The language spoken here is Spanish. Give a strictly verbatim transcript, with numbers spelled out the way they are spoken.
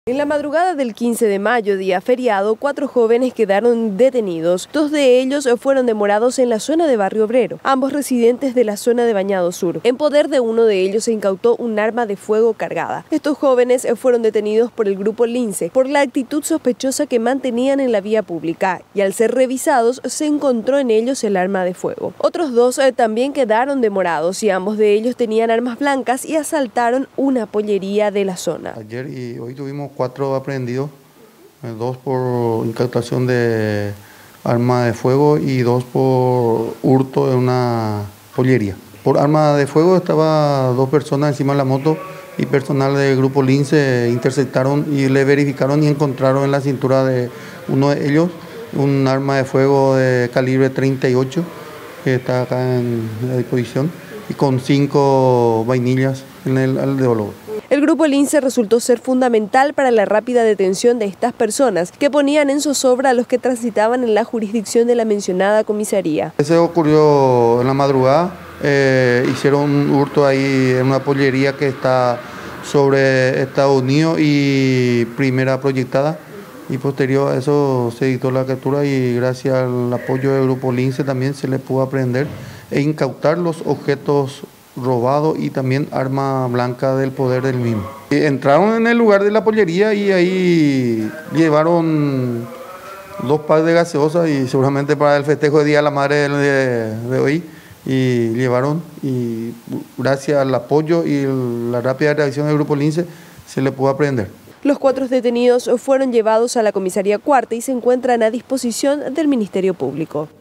En la madrugada del quince de mayo, día feriado, cuatro jóvenes quedaron detenidos. Dos de ellos fueron demorados en la zona de Barrio Obrero, ambos residentes de la zona de Bañado Sur. En poder de uno de ellos se incautó un arma de fuego cargada. Estos jóvenes fueron detenidos por el grupo Lince por la actitud sospechosa que mantenían en la vía pública y al ser revisados se encontró en ellos el arma de fuego. Otros dos eh, también quedaron demorados y ambos de ellos tenían armas blancas y asaltaron una pollería de la zona. Ayer y hoy tuvimos cuatro aprehendidos, dos por incautación de arma de fuego y dos por hurto de una pollería. Por arma de fuego estaba dos personas encima de la moto y personal del grupo Lince interceptaron y le verificaron y encontraron en la cintura de uno de ellos un arma de fuego de calibre treinta y ocho que está acá en la disposición y con cinco vainillas en el alveolo. El grupo Lince resultó ser fundamental para la rápida detención de estas personas que ponían en zozobra a los que transitaban en la jurisdicción de la mencionada comisaría. Eso ocurrió en la madrugada, eh, hicieron un hurto ahí en una pollería que está sobre Estados Unidos y Primera Proyectada y posterior a eso se dictó la captura y gracias al apoyo del grupo Lince también se le pudo aprehender e incautar los objetos robado y también arma blanca del poder del mismo. Entraron en el lugar de la pollería y ahí llevaron dos packs de gaseosa y seguramente para el festejo de Día de la Madre de, de hoy y llevaron y gracias al apoyo y la rápida reacción del grupo Lince se le pudo aprehender. Los cuatro detenidos fueron llevados a la comisaría cuarta y se encuentran a disposición del Ministerio Público.